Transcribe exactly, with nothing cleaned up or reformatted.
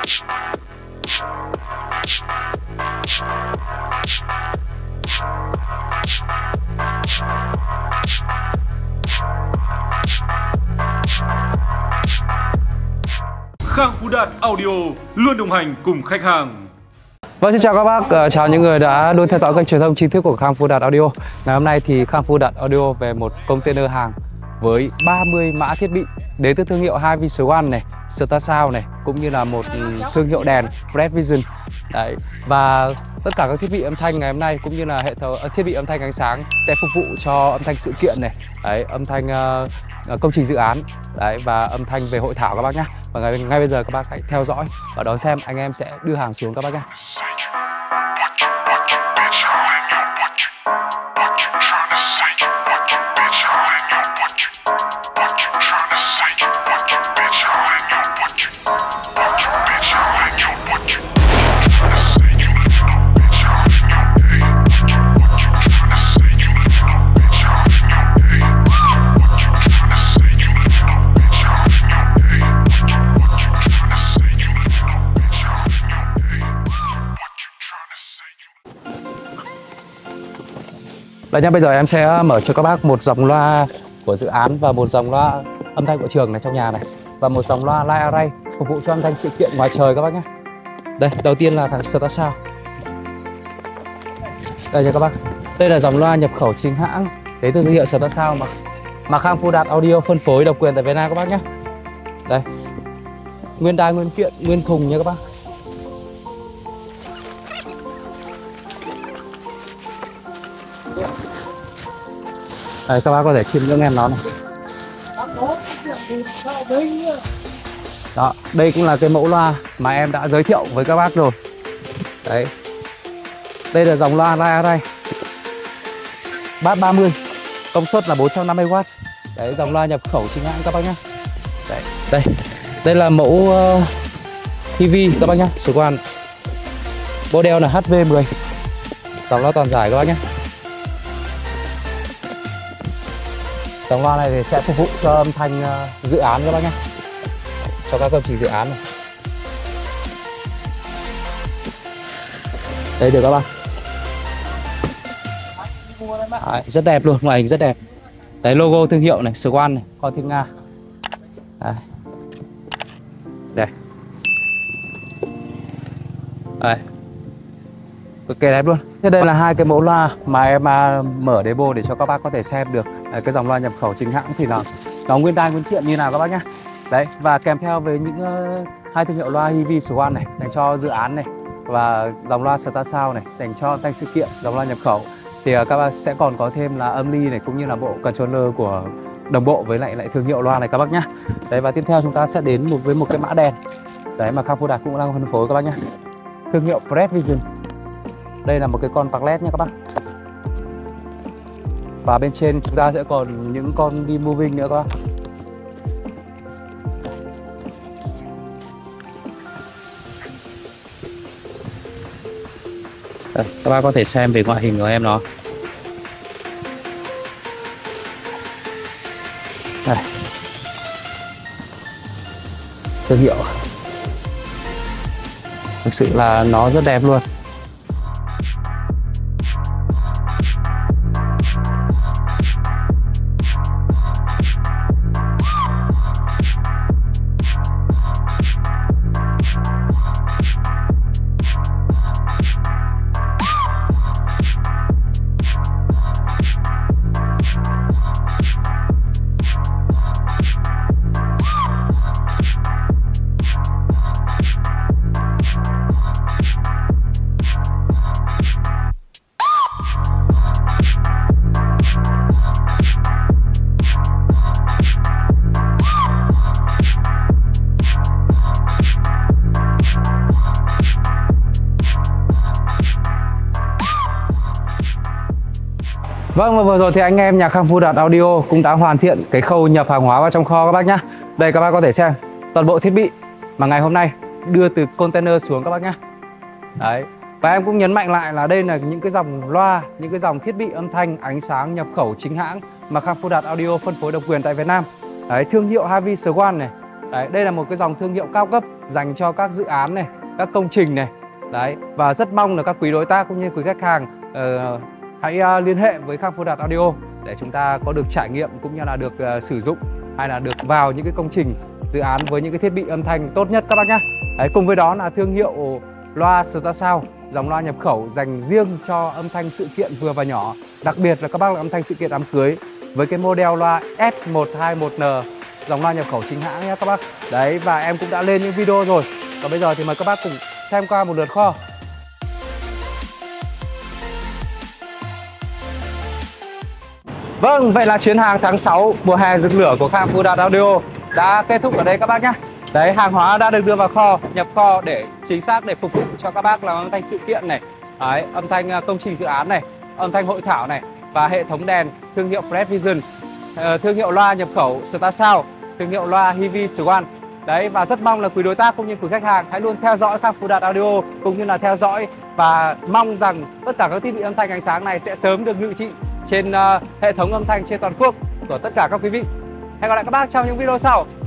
Khang Phú Đạt Audio luôn đồng hành cùng khách hàng. Vâng, xin chào các bác, chào những người đã luôn theo dõi kênh truyền thông chính thức của Khang Phú Đạt Audio. Ngày hôm nay thì Khang Phú Đạt Audio về một container hàng với ba mươi mã thiết bị đến từ thương hiệu Hi-Vi One này, StarSound này, cũng như là một thương hiệu đèn Fresh Vision. Đấy, và tất cả các thiết bị âm thanh ngày hôm nay cũng như là hệ thống thiết bị âm thanh ánh sáng sẽ phục vụ cho âm thanh sự kiện này, đấy, âm thanh uh, công trình dự án, đấy, và âm thanh về hội thảo các bác nhé. Và ngay, ngay bây giờ các bác hãy theo dõi và đón xem anh em sẽ đưa hàng xuống các bác nhé. Đấy nha, bây giờ em sẽ mở cho các bác một dòng loa của dự án và một dòng loa âm thanh của trường này trong nhà này, và một dòng loa Live Array phục vụ cho âm thanh sự kiện ngoài trời các bác nhé. Đây, đầu tiên là thằng StarSound. Đây cho các bác, đây là dòng loa nhập khẩu chính hãng đến từ thương hiệu StarSound mà mà Khang Phú Đạt Audio phân phối độc quyền tại Việt Nam các bác nhé. Đây, nguyên đai, nguyên kiện, nguyên thùng nha các bác. Đây, các bác có thể chiêm ngưỡng em nó này. Đó, đây cũng là cái mẫu loa mà em đã giới thiệu với các bác rồi. Đấy, đây là dòng loa Live Array Bass ba mươi, công suất là bốn trăm năm mươi oát. Đấy, dòng loa nhập khẩu chính hãng các bác nhé. Đấy, đây, đây là mẫu uh, Hi-Vi các bác nhé, Swan. Model là H V mười, dòng loa toàn giải các bác nhé. Dòng loa này thì sẽ phục vụ cho âm thanh uh, dự án các bác nhé, cho các công trình dự án này. Đây được các bác. Đấy, rất đẹp luôn, ngoại hình rất đẹp. Đấy, logo thương hiệu này, Swan này, con thiên nga. Đấy. Đây. Đây. Cực kỳ đẹp luôn. Thế đây là hai cái mẫu loa mà em uh, mở demo để cho các bác có thể xem được. Đấy, cái dòng loa nhập khẩu chính hãng thì nó nó nguyên đai nguyên kiện như nào các bác nhé. Đấy, và kèm theo với những uh, hai thương hiệu loa Hi-Vi One này dành cho dự án này, và dòng loa StarSound này dành cho âm thanh sự kiện, dòng loa nhập khẩu thì uh, các bác sẽ còn có thêm là âm ly này cũng như là bộ controller của đồng bộ với lại lại thương hiệu loa này các bác nhé. Đấy, và tiếp theo chúng ta sẽ đến một với một cái mã đèn. Đấy, mà Khang Phú Đạt cũng đang phân phối các bác nhé. Thương hiệu Fresh Vision. Đây là một cái con park led nha các bác. Và bên trên chúng ta sẽ còn những con đi moving nữa các bác. Đây, các bác có thể xem về ngoại hình của em nó. Đây. Thương hiệu. Thực sự là nó rất đẹp luôn. Vâng, và vừa rồi thì anh em nhà Khang Phú Đạt Audio cũng đã hoàn thiện cái khâu nhập hàng hóa vào trong kho các bác nhé. Đây các bác có thể xem toàn bộ thiết bị mà ngày hôm nay đưa từ container xuống các bác nhé. Đấy. Và em cũng nhấn mạnh lại là đây là những cái dòng loa, những cái dòng thiết bị âm thanh, ánh sáng nhập khẩu chính hãng mà Khang Phú Đạt Audio phân phối độc quyền tại Việt Nam. Đấy, thương hiệu Hi-Vi One này. Đấy, đây là một cái dòng thương hiệu cao cấp dành cho các dự án này, các công trình này. Đấy, và rất mong là các quý đối tác cũng như quý khách hàng uh, hãy uh, liên hệ với Khang Phú Đạt Audio để chúng ta có được trải nghiệm cũng như là được uh, sử dụng hay là được vào những cái công trình dự án với những cái thiết bị âm thanh tốt nhất các bác nhé. Đấy, cùng với đó là thương hiệu loa Starsound, dòng loa nhập khẩu dành riêng cho âm thanh sự kiện vừa và nhỏ, đặc biệt là các bác là âm thanh sự kiện đám cưới với cái model loa S một hai một N, dòng loa nhập khẩu chính hãng nhé các bác. Đấy, và em cũng đã lên những video rồi. Và bây giờ thì mời các bác cùng xem qua một lượt kho. Vâng, vậy là chuyến hàng tháng sáu mùa hè rực lửa của Khang Phú Đạt Audio đã kết thúc ở đây các bác nhé. Đấy, hàng hóa đã được đưa vào kho, nhập kho để chính xác để phục vụ cho các bác làm âm thanh sự kiện này, đấy, âm thanh công trình dự án này, âm thanh hội thảo này, và hệ thống đèn thương hiệu Fred Vision, thương hiệu loa nhập khẩu Starsound, thương hiệu loa Hivi Swan. Đấy, và rất mong là quý đối tác cũng như quý khách hàng hãy luôn theo dõi Khang Phú Đạt Audio, cũng như là theo dõi và mong rằng tất cả các thiết bị âm thanh ánh sáng này sẽ sớm được ngự trị trên uh, hệ thống âm thanh trên toàn quốc của tất cả các quý vị. Hẹn gặp lại các bác trong những video sau.